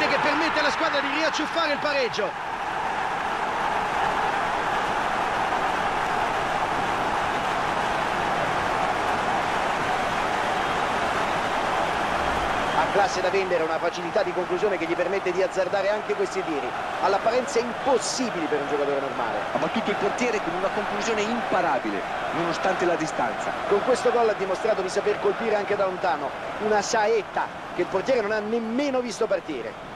rete che permette alla squadra di riacciuffare il pareggio. Classe da vendere, una facilità di conclusione che gli permette di azzardare anche questi tiri, all'apparenza impossibili per un giocatore normale. Ha battuto il portiere con una conclusione imparabile, nonostante la distanza. Con questo gol ha dimostrato di saper colpire anche da lontano, una saetta che il portiere non ha nemmeno visto partire.